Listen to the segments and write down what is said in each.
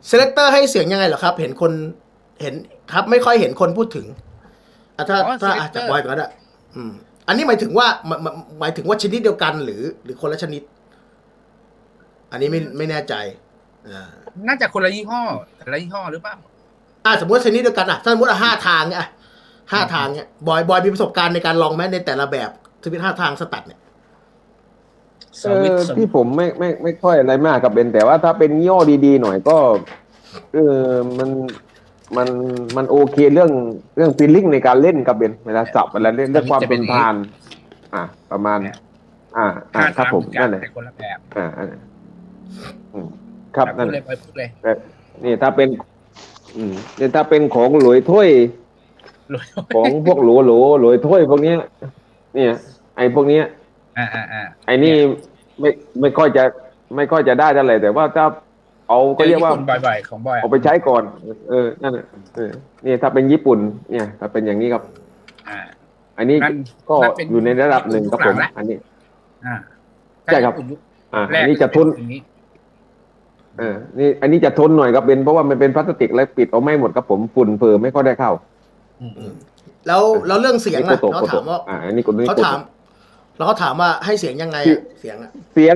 เซเลคเตอร์ให้เสียงยังไงเหรอครับเห็นคนเห็นครับไม่ค่อยเห็นคนพูดถึงถ้าอ๋ออาจจะ selector บอยก็ได้อืมอันนี้หมายถึงว่าหมายถึงว่าชนิดเดียวกันหรือคนละชนิดอันนี้ไม่แน่ใจอ่าน่าจะคนละยี่ห้อแต่ละยี่ห้อหรือเปล่าสมมติว่าชนิดเดียวกันถ้าสมมติว่า5 ทางเนี่ยห้าอืมอืมทางเนี่ยบอยมีประสบการณ์ในการลองไหมในแต่ละแบบสวิตช์5 ทางสตัดเนี่ยสวิตสวิตที่ผมไม่ค่อยอะไรมากกับเบนแต่ว่าถ้าเป็นยี่ห้อดีๆหน่อยก็เออมันมันมันโอเคเรื่องฟีลลิ่งในการเล่นกับเบนเวลาสับเวลาเล่นสวิตเรื่องความจะเป็นอย่างนี้ทนทานอ่าประมาณเนี่ยอ่าห้าครับผมทางเหมือนกันนั่นแหละแต่คนละแบบอืมครับพูนั่นแหละดเลยไปพูดเลยแต่นี่ถ้าเป็นเนี่ยถ้าเป็นของหลวยถ้วยรวยของพวกหลวยถ้วยพวกเนี้ยเนี่ยไอ้พวกเนี้ย ไอ้นี่เนี่ยไม่ไม่ค่อยจะไม่ค่อยจะได้เท่าไหร่แต่ว่าถ้าเอาเจอก็เรียกว่าญี่ปุ่นบ่อยๆของบอยอ่ะเอาไปใช้ก่อนนั่นน่ะนี่ถ้าเป็นญี่ปุ่นเนี่ยถ้าเป็นอย่างนี้ครับอ่าอันนี้นั่นก็นั่นเป็นอยู่ในระดับญี่ปุ่นหนึ่งครับผมยุคหลังละอันนี้อ่าถ้าใช่ครับญี่ปุ่นยุคแรอันกก็จะนี้จะทนเป็นอย่างนี้นี่อันนี้จะทนหน่อยครับเป็นเพราะว่ามันเป็นพลาสติกแล้วปิดเอาไม่หมดครับผมฝุ่นเฟอไม่ค่อยได้เข้าอืมอืมแล้วเรื่องเสียงนี่โกล่ะโตโกโตเขาถามว่าอันนี้คนนี้เขาถามโกโตแล้วเขาถามว่าให้เสียงยังไงคือเสียงเสียง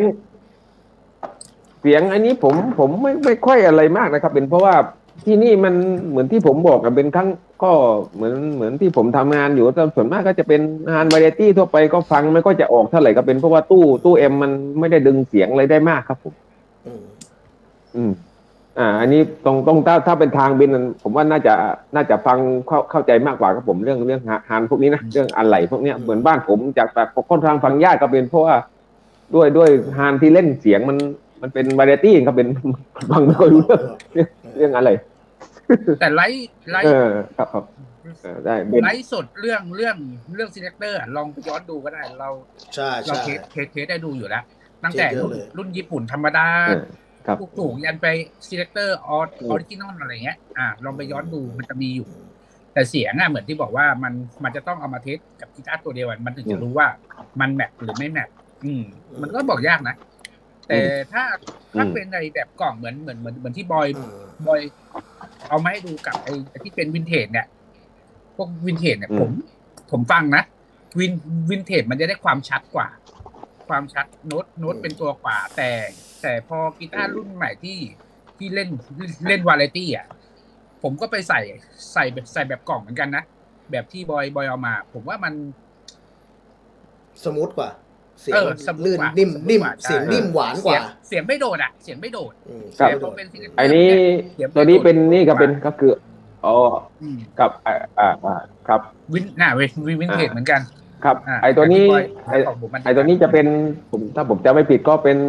อันนี้ผมไม่ค่อยอะไรมากนะครับเป็นเพราะว่าที่นี่มันเหมือนที่ผมบอกกับเป็นครั้งก็เหมือนที่ผมทำงานอยู่แต่ส่วนมากก็จะเป็นงานวาไรตี้ทั่วไปก็ฟังไม่ก็จะออกเท่าไหร่ก็เป็นเพราะว่าตู้เอ็มมันไม่ได้ดึงเสียงอะไรได้มากครับผมอืมอืมอันนี้ต้องถ้าเป็นทางบินผมว่าน่าจะฟังเข้าใจมากกว่าครับผมเรื่องฮานพวกนี้นะเรื่องอะไหล่พวกเนี้ยเหมือนบ้านผมจากแบบค่อนข้างฟังยากก็เป็นเพราะว่าด้วยฮานที่เล่นเสียงมันเป็นวาไรตี้ครับเป็นฟังไม่ค่อยรู้เรื่องอะไรแต่ไลเอฟ์อครับได้เป็นไลฟ์สดเรื่องซีเลคเตอร์ลองไปย้อนดูก็ได้ใช่เราใช่เทสได้ดูอยู่แล้วตั้งเทแต่เยอะเลยรุ่นญี่ปุ่นธรรมดาครับถูกยันไปซีเลคเตอร์ออริจินอลอะไรเงี้ยลองไปย้อนดูมันจะมีอยู่ แต่เสียงเหมือนที่บอกว่ามันจะต้องเอามาเทสกับกีตาร์ตัวเดียวมันถึงจะรู้ว่ามันแมทหรือไม่แมทมันก็บอกยากนะแต่ถ้าเป็นในแบบกล่องเหมือนที่บอยเอามาให้ดูกับไอ้ที่เป็นวินเทจเนี่ยพวกวินเทจเนี่ยผมฟังนะวินเทจมันจะได้ความชัดกว่าความชัดโน้ตเป็นตัวกว่าแต่พอกีตาร์รุ่นใหม่ที่เล่นวาไรตี้ผมก็ไปใส่แบบกล่องเหมือนกันนะแบบที่บอยเอามาผมว่ามันสมูทกว่าเสียงลื่นสมูทกว่านิ่มเสียงนิ่มหวานกว่าเสียงไม่โดดเสียงไม่โดดครับแต่พอเป็นซีเลคเตอัอร์นนี้ตัวนี้เป็นนี่ก็เป็นก็คืออ๋อกับครับวินเทจเหมือนกันครับไอตัวนี้ไอตัวนี้จะเป็นถ้าผมจำไม่ผิดก็เป็น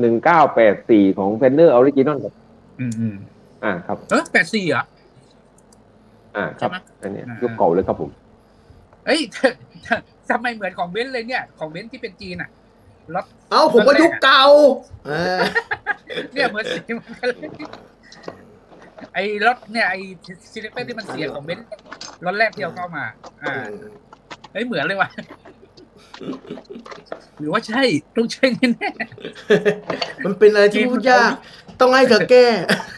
1984ของเฟนเดอร์ออริจินอลครับครับ 84เหรอครับอันนี้ยุคเก่าเลยครับผมเอ้ยทำไมเหมือนของเบนซ์เลยเนี่ยของเบนซ์ที่เป็นจีนรถผมก็ยุคเก่าเนี่ยเหมือนสีมันกันเลยไอ้รถเนี่ยไอ้ซีเลคเตอร์ที่มันเสียของเบนซ์รถแรกที่เราเข้ามาเฮ้ยเหมือนเลยว่ะหรือว่าใช่ต้องใช่แน่ๆมันเป็นอะไรที่พูดยากต้องให้เธอแก้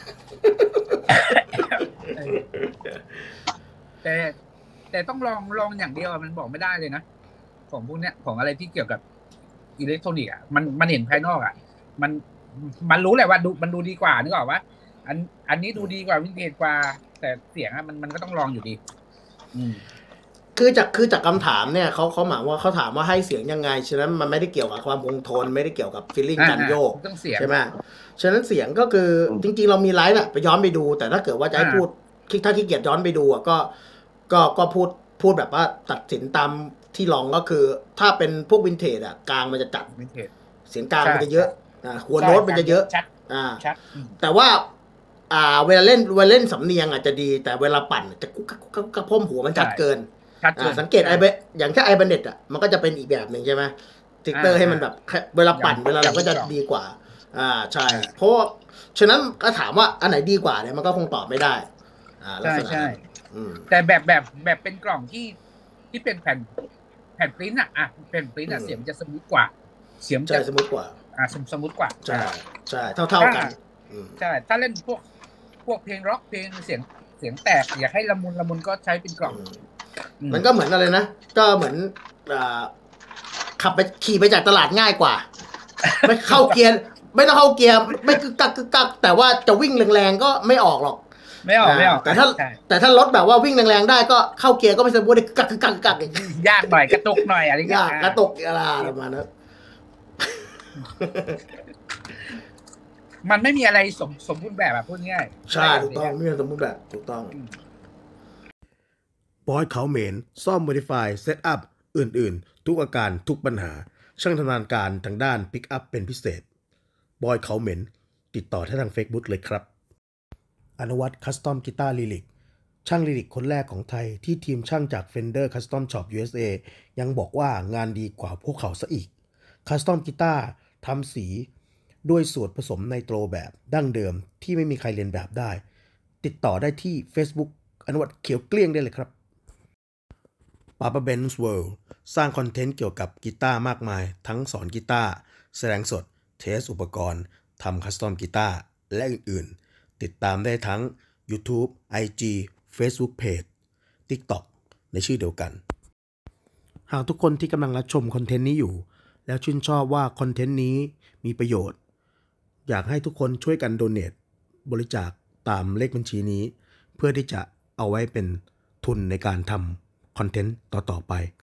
แต่ต้องลองอย่างเดียวมันบอกไม่ได้เลยนะของพวกเนี้ยของอะไรที่เกี่ยวกับอิเล็กทรอนิกส์มันเห็นภายนอกมันรู้แหละว่ามันดูดีกว่านึกออกปะอันนี้ดูดีกว่าวินเทจกว่าแต่เสียงมันก็ต้องลองอยู่ดีคือจากคำถามเนี่ยเขาหมายว่าเขาถามว่าให้เสียงยังไงฉะนั้นมันไม่ได้เกี่ยวกับความคงทนไม่ได้เกี่ยวกับฟีลลิ่งการโยกใช่ไหมฉะนั้นเสียงก็คือจริงๆเรามีไลฟ์ไปย้อนไปดูแต่ถ้าเกิดว่าจะให้พูดถ้าขี้เกียจย้อนไปดูก็พูดแบบว่าตัดสินตามที่ลองก็คือถ้าเป็นพวกวินเทจกลางมันจะจัดเสียงกลางมันจะเยอะหัวโน้ตมันจะเยอะแต่ว่าเวลาเล่นสำเนียงอาจจะดีแต่เวลาปั่นจะกระพ่มหัวมันจัดเกินสังเกตอย่างแค่ไอบันเน็ตมันก็จะเป็นอีกแบบหนึ่งใช่ไหมทิกเตอร์ให้มันแบบเวลาปั่นเวลาอะไรก็จะดีกว่าใช่เพราะฉะนั้นก็ถามว่าอันไหนดีกว่าเนี่ยมันก็คงตอบไม่ได้ใช่แต่แบบเป็นกล่องที่เป็นแผ่นปริ้นแผ่นปริ้นเสียงจะสมูทกว่าเสียงจะสมูทกว่าสมูทกว่าใช่เท่ากันใช่ถ้าเล่นพวกพวกเพลงร็อกเพลงเสียงแตกอยากให้ละมุนก็ใช้เป็นกล่องมันก็เหมือนอะไรนะก็เหมือนขับไปขี่ไปจากตลาดง่ายกว่า ไม่เข้าเกียร์ไม่ต้องเข้าเกียร์ไม่กึกกักแต่ว่าจะวิ่งแรงๆก็ไม่ออกหรอกไม่ออกแต่ถ้ารถแบบว่าวิ่งแรงๆได้ก็เข้าเกียร์ก็ไม่สมบูรณ์กักยากหน่อยกระตุกหน่อยอะไรเงี้ยกระตุกอะไรประมาณนั้นมันไม่มีอะไรสมบูรณ์แบบพูดง่ายใช่ถูกต้องไม่มีสมบูรณ์แบบถูกต้องบอยเขาเหม็นซ่อม modify setup อื่นๆทุกอาการทุกปัญหาช่างชำนาญการทางด้าน pick up เป็นพิเศษบอยเขาเหม็นติดต่อที่ทาง Facebook เลยครับอนุวัฒน์คัสตอมกีตาร์ลิลิกช่างลิลิกคนแรกของไทยที่ทีมช่างจาก Fender Custom Shop USA ยังบอกว่างานดีกว่าพวกเขาซะอีกคัสตอมกีตาร์ทำสีด้วยสูตรผสมไนโตรแบบดั้งเดิมที่ไม่มีใครเรียนแบบได้ติดต่อได้ที่ Facebook อนุวัฒน์เขียวเกลี้ยงได้เลยครับPapa Ben's World สร้างคอนเทนต์เกี่ยวกับกีตาร์มากมายทั้งสอนกีตาร์แสดงสดเทสอุปกรณ์ทำคัสตอมกีตาร์และอื่นๆติดตามได้ทั้ง YouTube IG Facebook Page TikTok ในชื่อเดียวกันหากทุกคนที่กำลังรับชมคอนเทนต์นี้อยู่แล้วชื่นชอบว่าคอนเทนต์นี้มีประโยชน์อยากให้ทุกคนช่วยกันโดเนทบริจาคตามเลขบัญชีนี้เพื่อที่จะเอาไว้เป็นทุนในการทำคอนเทนต์ต่อๆไป